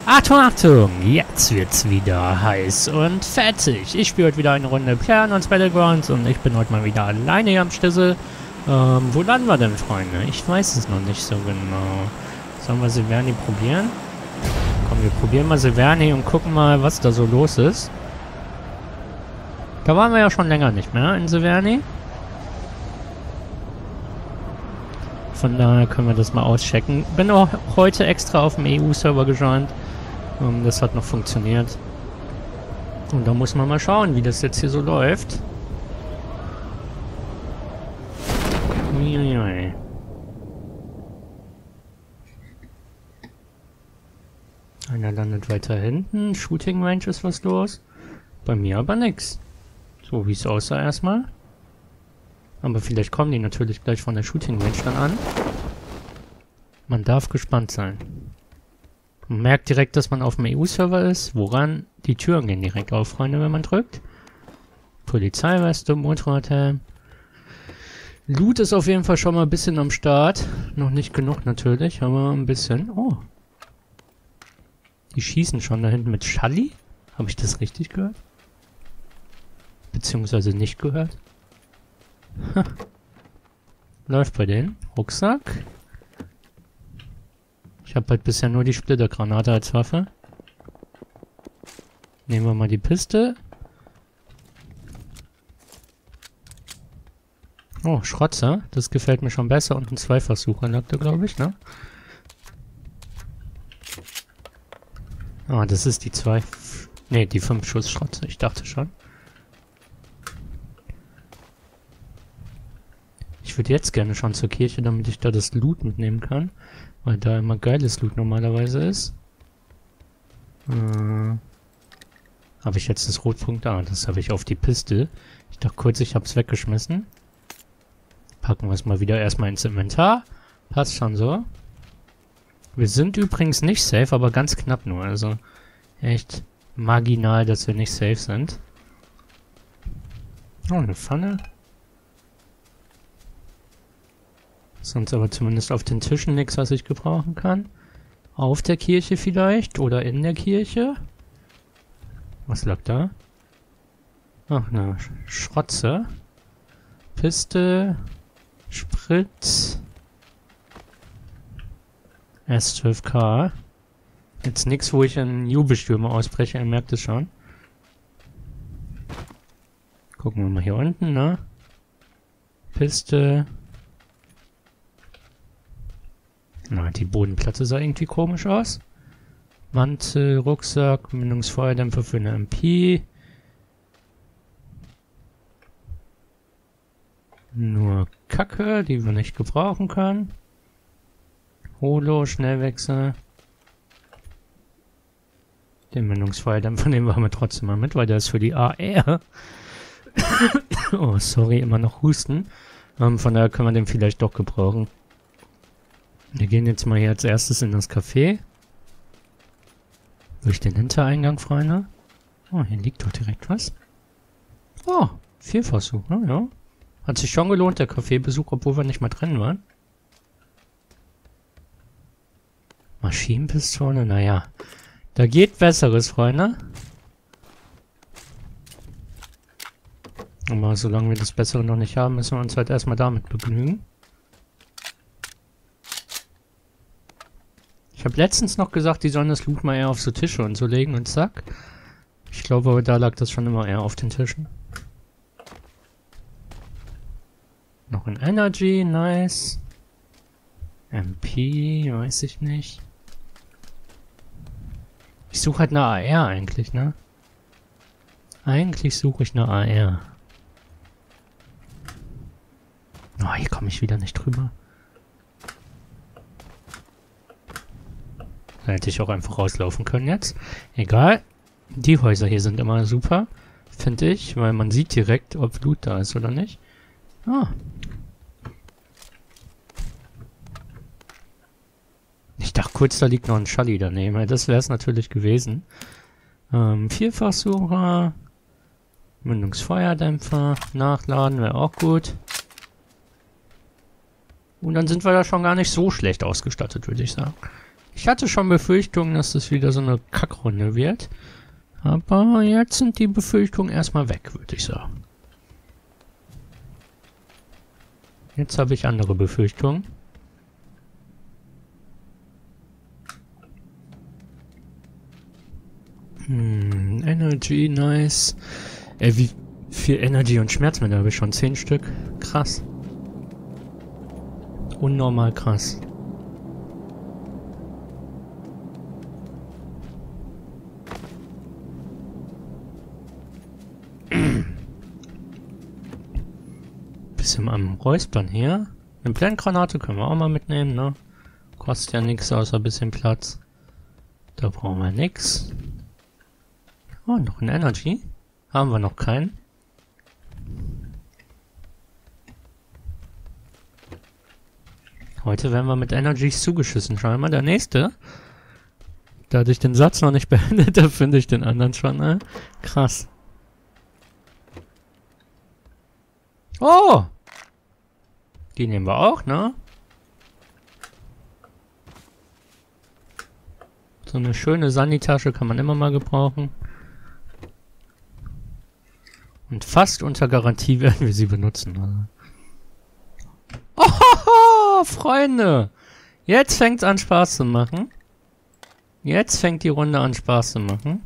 Achtung, Achtung! Jetzt wird's wieder heiß und fettig. Ich spiele heute wieder eine Runde PlayerUnknown's Battlegrounds und ich bin heute mal wieder alleine hier am Stissel. Wo landen wir denn, Freunde? Ich weiß es noch nicht so genau. Sollen wir Severny probieren? Komm, wir probieren mal Severny und gucken mal, was da so los ist. Da waren wir ja schon länger nicht mehr in Severny. Von daher können wir das mal auschecken. Bin auch heute extra auf dem EU-Server gejoint. Das hat noch funktioniert. Und da muss man mal schauen, wie das jetzt hier so läuft. Uiuiui. Einer landet weiter hinten. Shooting Range ist was los. Bei mir aber nix. So wie es aussah erstmal. Aber vielleicht kommen die natürlich gleich von der Shooting Range dann an. Man darf gespannt sein. Man merkt direkt, dass man auf dem EU-Server ist. Woran? Die Türen gehen direkt auf, Freunde, wenn man drückt. Polizeiweste, Motorradhelm. Loot ist auf jeden Fall schon mal ein bisschen am Start. Noch nicht genug natürlich, aber ein bisschen. Oh. Die schießen schon da hinten mit Schalli. Habe ich das richtig gehört? Beziehungsweise nicht gehört? Läuft bei denen. Rucksack. Ich habe halt bisher nur die Splittergranate als Waffe. Nehmen wir mal die Piste. Oh, Schrotzer. Das gefällt mir schon besser. Und ein Zweifachsucher lag da, glaube ich, ne? Ah, das ist die die 5 Schuss Schrotzer. Ich dachte schon. Ich würde jetzt gerne schon zur Kirche, damit ich da das Loot mitnehmen kann. Weil da immer geiles Loot normalerweise ist. Habe ich jetzt das Rotpunkt? Ah, das habe ich auf die Piste. Ich dachte kurz, ich habe es weggeschmissen. Packen wir es mal wieder erstmal ins Inventar. Passt schon so. Wir sind übrigens nicht safe, aber ganz knapp nur. Also echt marginal, dass wir nicht safe sind. Oh, eine Pfanne. Sonst aber zumindest auf den Tischen nichts, was ich gebrauchen kann. Auf der Kirche vielleicht oder in der Kirche. Was lag da? Ach, eine Schrotze. Piste. Sprit. S12K. Jetzt nichts, wo ich in Jubelstürme ausbreche, ihr merkt es schon. Gucken wir mal hier unten, ne? Piste. Na, die Bodenplatte sah irgendwie komisch aus. Mantel, Rucksack, Mündungsfeuerdämpfer für eine MP. Nur Kacke, die wir nicht gebrauchen können. Holo, Schnellwechsel. Den Mündungsfeuerdämpfer nehmen wir aber trotzdem mal mit, weil der ist für die AR. Oh, sorry, immer noch Husten. Von daher können wir den vielleicht doch gebrauchen. Wir gehen jetzt mal hier als erstes in das Café. Durch den Hintereingang, Freunde. Oh, hier liegt doch direkt was. Oh, Vielfachsuch, ja. Hat sich schon gelohnt, der Kaffeebesuch, obwohl wir nicht mal drin waren. Maschinenpistole, naja. Da geht Besseres, Freunde. Aber solange wir das Bessere noch nicht haben, müssen wir uns halt erstmal damit begnügen. Ich habe letztens noch gesagt, die sollen das Loot mal eher auf so Tische und so legen und zack. Ich glaube, aber da lag das schon immer eher auf den Tischen. Noch ein Energy, nice. MP, weiß ich nicht. Ich suche halt eine AR eigentlich, ne? Eigentlich suche ich eine AR. Oh, hier komme ich wieder nicht drüber. Da hätte ich auch einfach rauslaufen können jetzt. Egal. Die Häuser hier sind immer super. Finde ich. Weil man sieht direkt, ob Loot da ist oder nicht. Ah. Ich dachte kurz, da liegt noch ein Schalli daneben. Das wäre es natürlich gewesen. Vielfachsucher. Mündungsfeuerdämpfer. Nachladen wäre auch gut. Und dann sind wir da schon gar nicht so schlecht ausgestattet, würde ich sagen. Ich hatte schon Befürchtungen, dass das wieder so eine Kackrunde wird. Aber jetzt sind die Befürchtungen erstmal weg, würde ich sagen. Jetzt habe ich andere Befürchtungen. Energy, nice. Wie viel Energy und Schmerzmittel habe ich schon? 10 Stück? Krass. Unnormal krass. Bisschen am Räuspern hier. Eine Blendgranate können wir auch mal mitnehmen, ne? Kostet ja nichts außer ein bisschen Platz. Da brauchen wir nichts. Oh, noch ein Energy. Haben wir noch keinen. Heute werden wir mit Energies zugeschissen. Scheinbar der nächste. Da hatte ich den Satz noch nicht beendet, da finde ich den anderen schon, ne? Krass. Oh! Die nehmen wir auch, ne? So eine schöne Sanitasche kann man immer mal gebrauchen. Und fast unter Garantie werden wir sie benutzen. Also. Oh, Freunde! Jetzt fängt's an Spaß zu machen. Jetzt fängt die Runde an Spaß zu machen.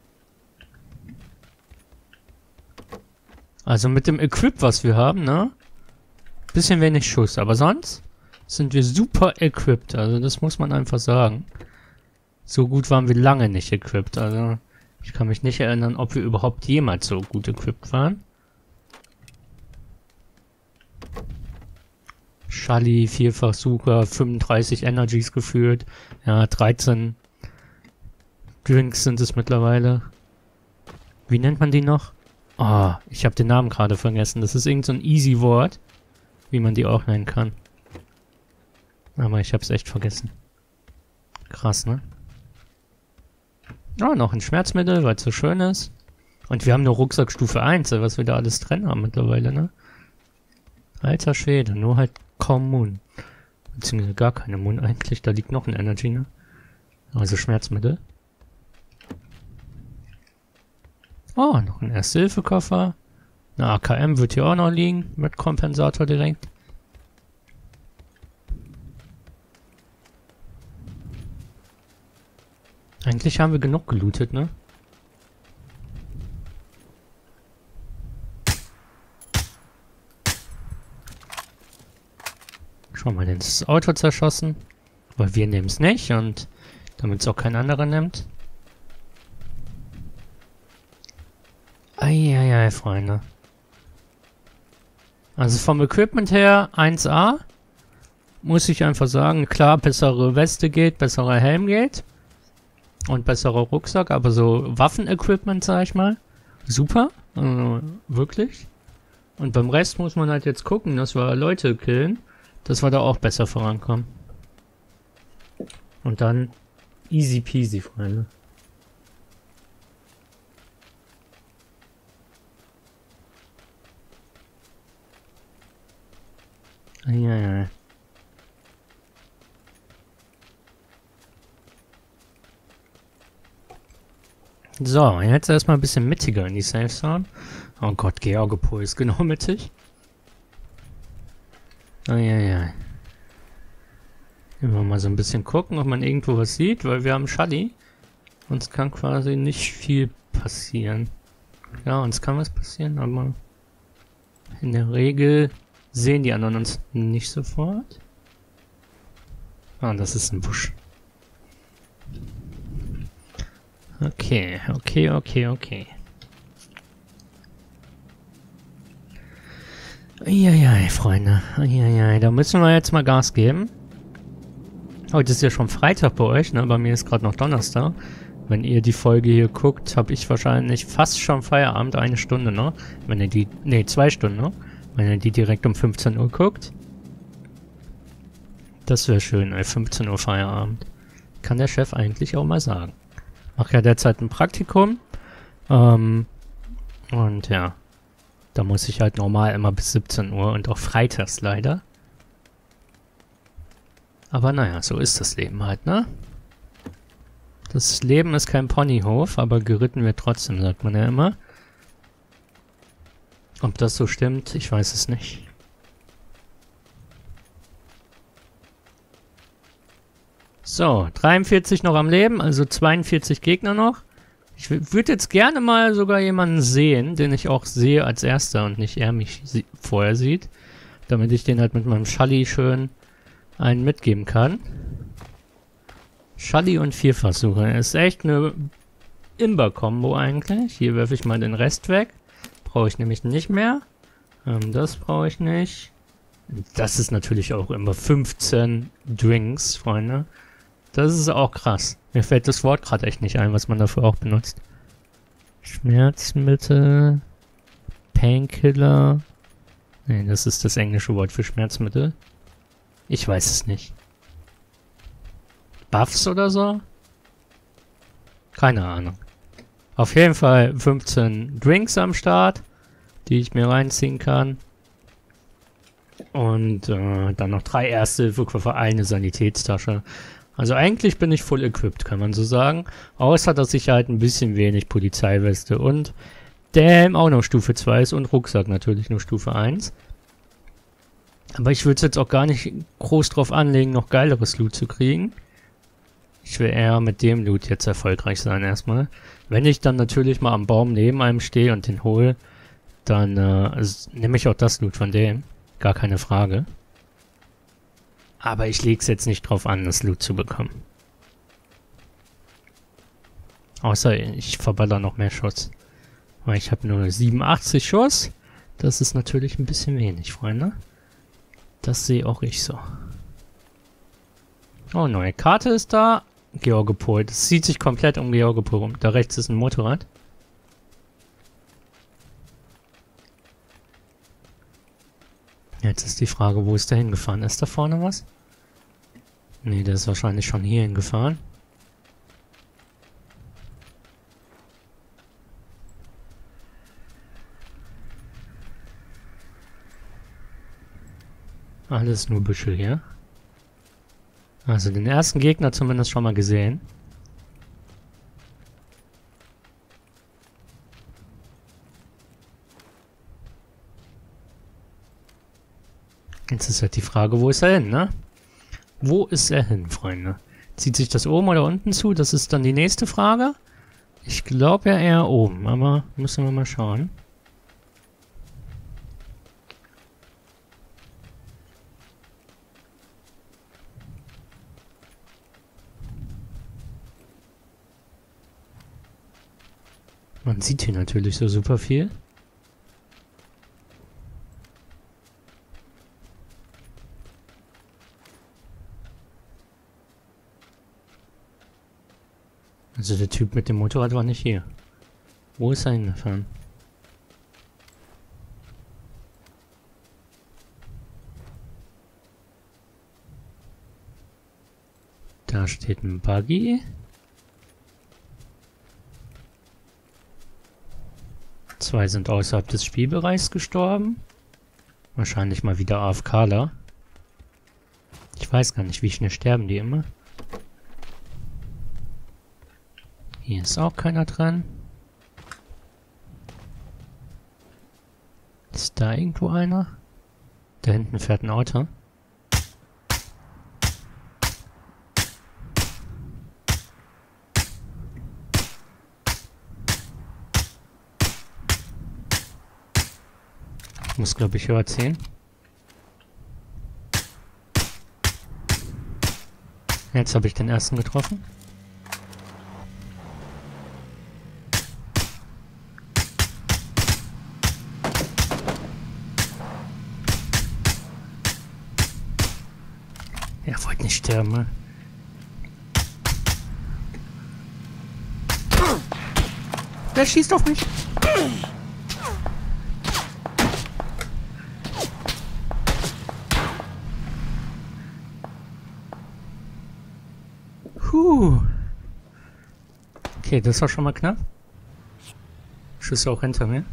Also mit dem Equip, was wir haben, ne? Bisschen wenig Schuss, aber sonst sind wir super equipped. Also das muss man einfach sagen. So gut waren wir lange nicht equipped. Also ich kann mich nicht erinnern, ob wir überhaupt jemals so gut equipped waren. Schalli, Vierfachsucher, 35 Energies gefühlt. Ja, 13 Drinks sind es mittlerweile. Wie nennt man die noch? Oh, ich habe den Namen gerade vergessen. Das ist irgend so ein easy Wort, wie man die auch nennen kann. Aber ich habe es echt vergessen. Krass, ne? Oh, noch ein Schmerzmittel, weil es so schön ist. Und wir haben nur Rucksackstufe 1, was wir da alles drin haben mittlerweile, ne? Alter Schwede, nur halt kaum Moon. Beziehungsweise gar keine Moon eigentlich, da liegt noch ein Energy, ne? Also Schmerzmittel. Oh, noch ein Erste-Hilfe-Koffer. Eine AKM wird hier auch noch liegen, mit Kompensator direkt. Eigentlich haben wir genug gelootet, ne? Schau mal, das Auto zerschossen. Weil wir nehmen es nicht und damit es auch kein anderer nimmt. Eieiei, Freunde. Also vom Equipment her 1A. Muss ich einfach sagen, klar, bessere Weste geht, besserer Helm geht. Und besserer Rucksack, aber so Waffenequipment, sag ich mal. Super. Wirklich. Und beim Rest muss man halt jetzt gucken, dass wir Leute killen, dass wir da auch besser vorankommen. Und dann easy peasy, Freunde. Ja. So, jetzt erstmal ein bisschen mittiger in die Safe Zone. Oh Gott, Georgopol ist genau mittig. Ja. Immer mal so ein bisschen gucken, ob man irgendwo was sieht, weil wir haben Schalli. Uns kann quasi nicht viel passieren. Ja, uns kann was passieren, aber in der Regel sehen die anderen uns nicht sofort. Ah, das ist ein Busch. Okay. Eieiei, Freunde. Eieiei, da müssen wir jetzt mal Gas geben. Heute ist ja schon Freitag bei euch, ne? Bei mir ist gerade noch Donnerstag. Wenn ihr die Folge hier guckt, habe ich wahrscheinlich fast schon Feierabend, 1 Stunde noch. Wenn ihr die, 2 Stunden noch. Wenn ihr die direkt um 15 Uhr guckt. Das wäre schön, 15 Uhr Feierabend. Kann der Chef eigentlich auch mal sagen. Mache ja derzeit ein Praktikum. Und ja, da muss ich halt normal immer bis 17 Uhr und auch freitags leider. Aber naja, so ist das Leben halt, ne? Das Leben ist kein Ponyhof, aber geritten wird trotzdem, sagt man ja immer. Ob das so stimmt, ich weiß es nicht. So, 43 noch am Leben, also 42 Gegner noch. Ich würde jetzt gerne mal sogar jemanden sehen, den ich auch sehe als Erster und nicht er mich vorher sieht. Damit ich den halt mit meinem Schalli schön einen mitgeben kann. Schalli und Vierfachsuche. Ist echt eine Imber-Kombo eigentlich. Hier werfe ich mal den Rest weg. Brauche ich nämlich nicht mehr. Das brauche ich nicht. Das ist natürlich auch immer 15 Drinks, Freunde. Das ist auch krass. Mir fällt das Wort gerade echt nicht ein, was man dafür auch benutzt. Schmerzmittel. Painkiller. Nee, das ist das englische Wort für Schmerzmittel. Ich weiß es nicht. Buffs oder so? Keine Ahnung. Auf jeden Fall 15 Drinks am Start, die ich mir reinziehen kann. Und dann noch 3 Erste-Hilfe-Koffer, eine Sanitätstasche. Also eigentlich bin ich full equipped, kann man so sagen. Außer, dass ich halt ein bisschen wenig Polizeiweste und der Helm auch noch Stufe 2 ist und Rucksack natürlich nur Stufe 1. Aber ich würde es jetzt auch gar nicht groß drauf anlegen, noch geileres Loot zu kriegen. Ich will eher mit dem Loot jetzt erfolgreich sein erstmal. Wenn ich dann natürlich mal am Baum neben einem stehe und den hole, dann nehme ich auch das Loot von dem. Gar keine Frage. Aber ich lege es jetzt nicht drauf an, das Loot zu bekommen. Außer ich verballer noch mehr Schuss. Weil ich habe nur 87 Schuss. Das ist natürlich ein bisschen wenig, Freunde. Das sehe auch ich so. Oh, neue Karte ist da. Georgopol. Das zieht sich komplett um Georgopol rum. Da rechts ist ein Motorrad. Jetzt ist die Frage, wo ist der hingefahren? Ist da vorne was? Nee, der ist wahrscheinlich schon hier hingefahren. Alles nur Büschel hier. Also den ersten Gegner zumindest schon mal gesehen. Jetzt ist halt die Frage, wo ist er hin, ne? Wo ist er hin, Freunde? Zieht sich das oben oder unten zu? Das ist dann die nächste Frage. Ich glaube ja eher oben, aber müssen wir mal schauen. Man sieht hier natürlich so super viel. Also der Typ mit dem Motorrad war nicht hier. Wo ist er hingefahren? Da steht ein Buggy. 2 sind außerhalb des Spielbereichs gestorben. Wahrscheinlich mal wieder AFKler. Ich weiß gar nicht, wie schnell sterben die immer. Hier ist auch keiner dran. Ist da irgendwo einer? Da hinten fährt ein Auto. Ich muss, glaube ich, höher ziehen. Jetzt habe ich den ersten getroffen. Er wollte nicht sterben, ne? Der schießt auf mich. Okay, das war schon mal knapp. Schüsse auch hinter mir.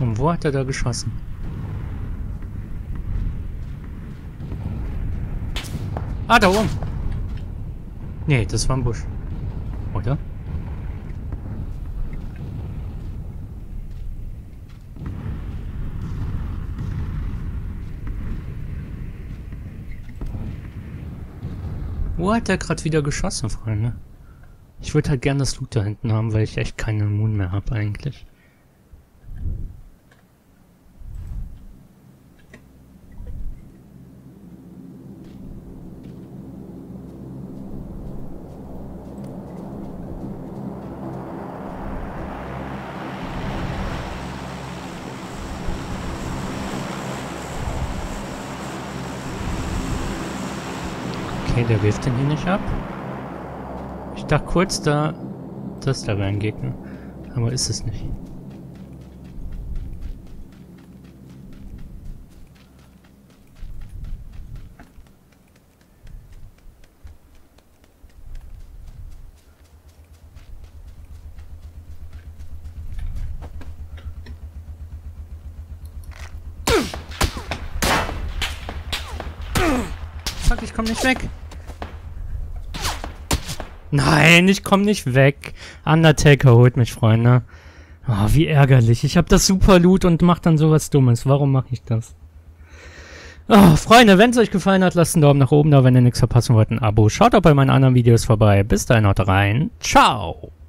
Und wo hat er da geschossen? Ah, da oben. Nee, das war ein Busch. Oder? Wo hat er gerade wieder geschossen, Freunde? Ich würde halt gerne das Loot da hinten haben, weil ich echt keine Moon mehr habe eigentlich. Okay, der wirft den hier nicht ab. Ich dachte kurz, das da wäre ein Gegner. Aber ist es nicht. Fuck, ich komm nicht weg. Nein, ich komm nicht weg. Undertaker holt mich, Freunde. Oh, wie ärgerlich. Ich hab das super Loot und mach dann sowas Dummes. Warum mache ich das? Oh, Freunde, wenn es euch gefallen hat, lasst einen Daumen nach oben da. Wenn ihr nichts verpassen wollt, ein Abo. Schaut auch bei meinen anderen Videos vorbei. Bis dahin, haut rein. Ciao.